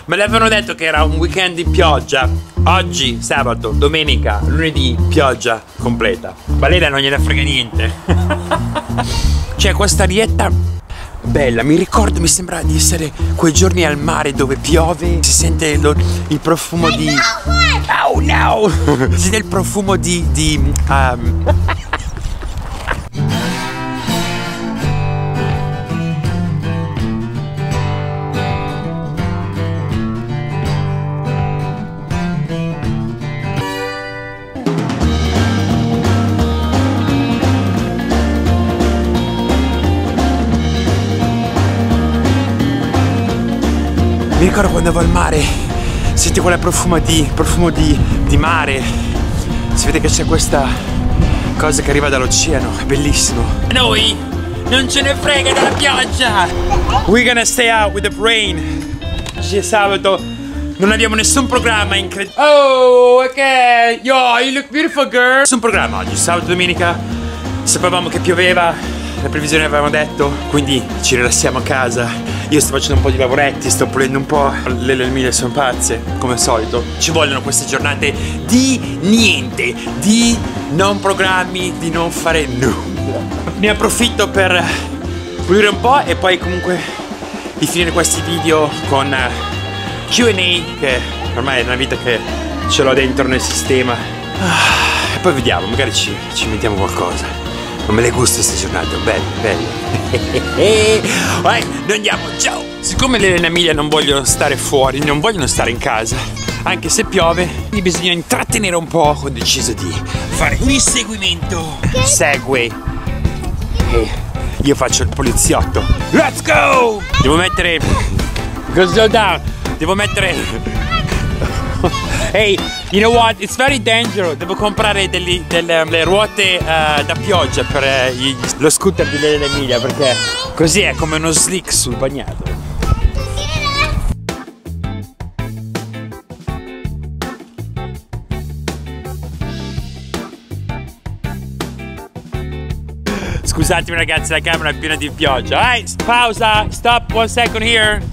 Me l'avevano detto che era un weekend di pioggia. Oggi, sabato, domenica, lunedì, pioggia completa. Valeria non gliene frega niente. C'è questa arietta bella, mi sembra di essere quei giorni al mare dove piove, si sente il profumo di... Oh no! Si sente il profumo di Mi ricordo quando andavo al mare, senti quel profumo di mare, si vede che c'è questa cosa che arriva dall'oceano, è bellissimo. Noi non ce ne frega della pioggia! We're gonna stay out with the rain. Oggi è sabato, non abbiamo nessun programma incredibile. Oh, ok, yo, you look beautiful girl. Nessun programma oggi, sabato, domenica, sapevamo che pioveva, le previsioni avevamo detto, quindi ci rilassiamo a casa. Io sto facendo un po' di lavoretti, sto pulendo un po', le mie sono pazze, come al solito. Ci vogliono queste giornate di niente, di non programmi, di non fare nulla. Ne approfitto per pulire un po' e poi comunque di finire questi video con Q&A, che ormai è una vita che ce l'ho dentro nel sistema. E poi vediamo, magari ci mettiamo qualcosa. Non me le gusta queste giornate, belle. Vai, noi andiamo, ciao! Siccome Lele e Emilia non vogliono stare fuori, non vogliono stare in casa, anche se piove, quindi bisogna intrattenere un po', ho deciso di fare un inseguimento. Segway. E io faccio il poliziotto. Let's go! Devo mettere... Go slow down. Devo mettere... Hey, you know what? It's very dangerous. Devo comprare delle ruote da pioggia per lo scooter di Lele e Emilia, perché così è come uno slick sul bagnato. Scusatemi ragazzi, la camera è piena di pioggia. Pausa, stop one second here.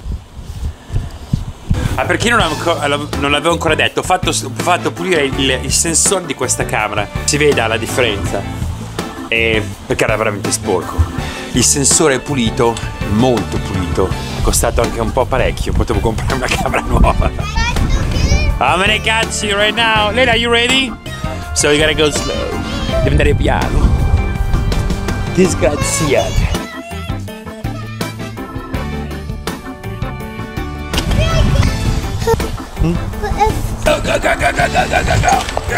Per chi non l'avevo ancora detto, ho fatto pulire il sensore di questa camera. Si veda la differenza, perché era veramente sporco. Il sensore è pulito, molto pulito. È costato anche un po' parecchio. Potevo comprare una camera nuova. I'm gonna catch you right now. Lele, are you ready? So we gotta go slow. Devi andare piano. Disgraziate. Go, go, go, go, go, go, go, go.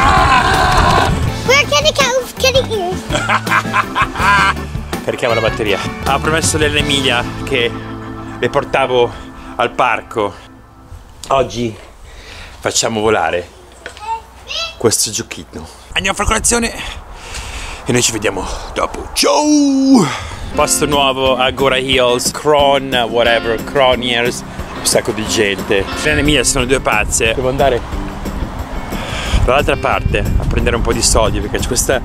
Where can it ears? Carichiamo la batteria. Ho promesso Lele e Emilia che le portavo al parco. Oggi facciamo volare questo giochino. Andiamo a fare colazione e noi ci vediamo dopo. Ciao! Posto nuovo, Agora Hills, Croniers. Un sacco di gente. Lele e Emilia sono due pazze. Devo andare dall'altra parte a prendere un po' di soldi, perché questa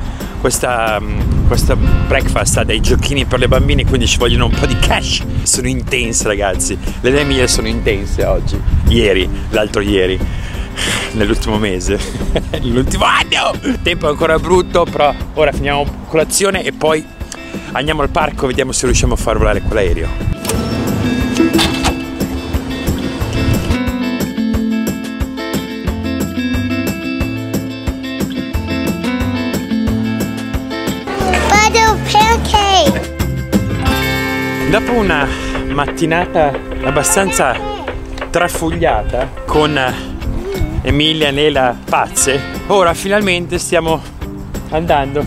breakfast ha dei giochini per le bambine, quindi ci vogliono un po' di cash. Sono intense ragazzi. Lele e Emilia sono intense oggi. Ieri, l'altro ieri, nell'ultimo mese, nell'ultimo anno. Il tempo è ancora brutto, però ora finiamo colazione e poi andiamo al parco, vediamo se riusciamo a far volare quell'aereo. Dopo una mattinata abbastanza trafugliata con Emilia e Nela pazze, ora finalmente stiamo andando.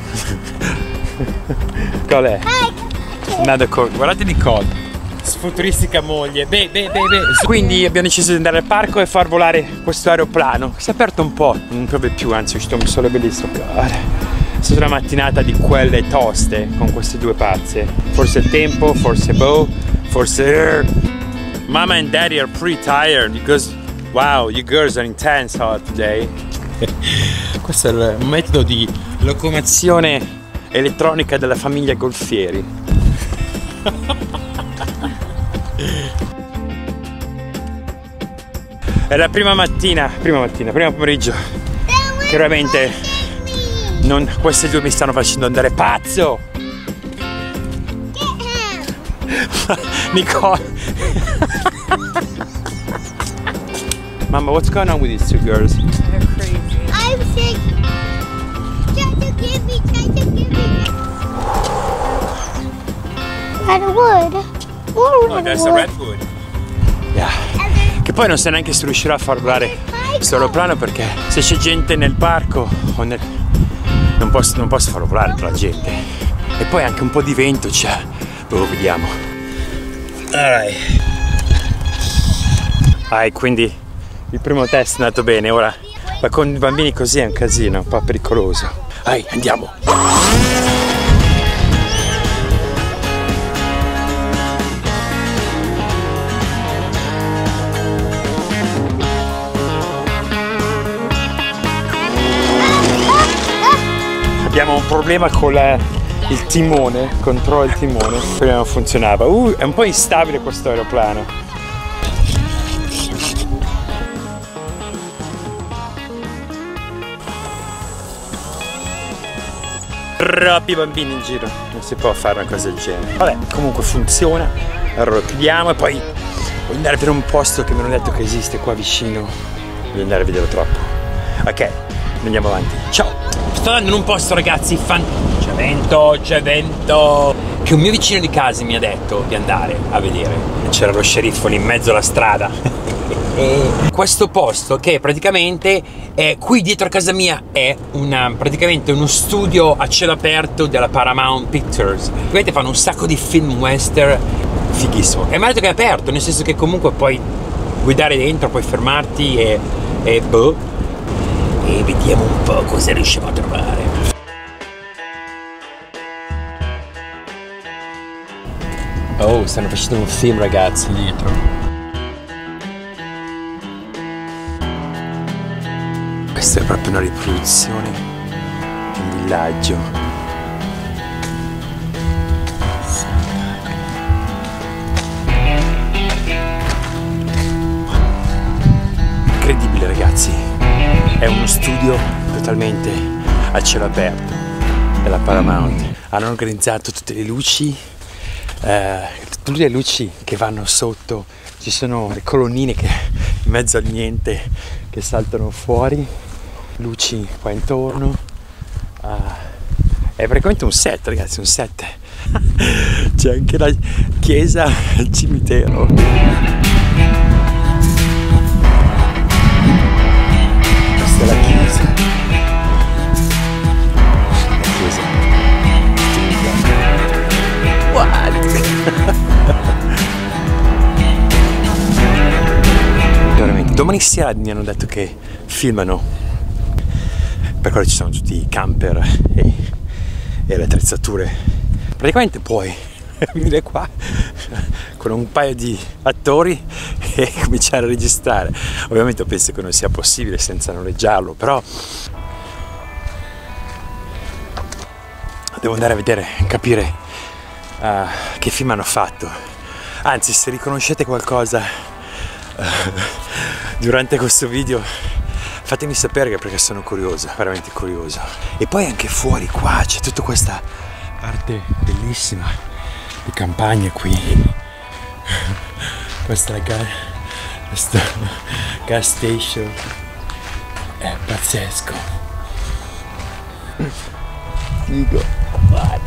Qual è? Another code. Guardate Nicole, futuristica moglie. Quindi abbiamo deciso di andare al parco e far volare questo aeroplano. Si è aperto un po', non piove più, anzi è uscito un sole bellissimo. È stata una mattinata di quelle toste con queste due pazze. Forse il tempo, forse forse Mama and Daddy are pretty tired because wow, you girls are intense hot today. Questo è il metodo di locomozione elettronica della famiglia Golfieri. È la prima pomeriggio, che veramente questi due mi stanno facendo andare pazzo. Nicole. Mama, what's going on with these two girls? They're crazy. I'm sick. Try to give me. Redwood. Oh, there's a redwood. Yeah. Che poi non so neanche se riuscirò a far volare questo aeroplano, perché se c'è gente nel parco non posso farlo volare tra la gente. E poi anche un po' di vento c'è. Lo vediamo. Quindi il primo test è andato bene. Ora, ma con i bambini così è un casino, un po' pericoloso. Andiamo. Abbiamo un problema con il timone, controllo il timone, prima non funzionava. È un po' instabile questo aeroplano. Troppi bambini in giro, non si può fare una cosa del genere. Vabbè, comunque funziona, allora lo chiudiamo e poi voglio andare a vedere un posto che mi hanno detto che esiste qua vicino. Voglio andare a vederlo troppo. Ok, andiamo avanti. Ciao! Sto andando in un posto, ragazzi, c'è vento, che un mio vicino di casa mi ha detto di andare a vedere. C'era lo sceriffo lì in mezzo alla strada. E questo posto, che praticamente è qui dietro a casa mia, è praticamente uno studio a cielo aperto della Paramount Pictures. Praticamente fanno un sacco di film western, fighissimo. E mi ha detto che è aperto, nel senso che comunque puoi guidare dentro, puoi fermarti e vediamo un po' cosa riusciamo a trovare. Oh, stanno facendo un film, ragazzi, dietro. Questa è proprio una riproduzione di un villaggio. Incredibile, ragazzi. È uno studio totalmente a cielo aperto della Paramount. Hanno organizzato tutte le luci che vanno sotto. Ci sono le colonnine che in mezzo al niente che saltano fuori, luci qua intorno. È praticamente un set, ragazzi, un set. C'è anche la chiesa e il cimitero. Questa è la chiesa. What? Veramente. Domani sera mi hanno detto che filmano, per quello ci sono tutti i camper e le attrezzature. Praticamente puoi venire qua con un paio di attori e cominciare a registrare. Ovviamente penso che non sia possibile senza noleggiarlo, però devo andare a vedere, capire che film hanno fatto. Anzi, se riconoscete qualcosa durante questo video, fatemi sapere, perché sono curioso, veramente curioso. E poi anche fuori qua c'è tutta questa parte bellissima di campagna qui. Questa è la gas station, è pazzesco. Dico, what?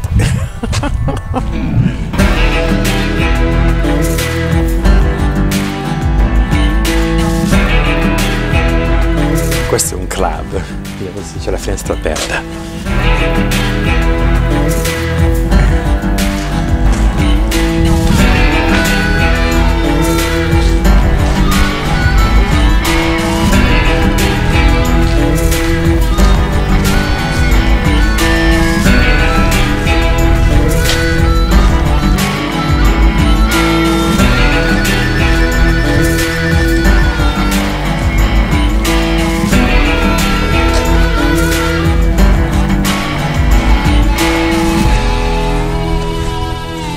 Questo è un club, vediamo se c'è la finestra aperta.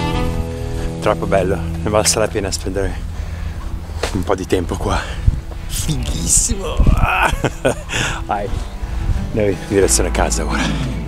Troppo bello, ne valsa la pena spendere un po' di tempo qua. Fighissimo. Vai, noi in direzione a casa ora.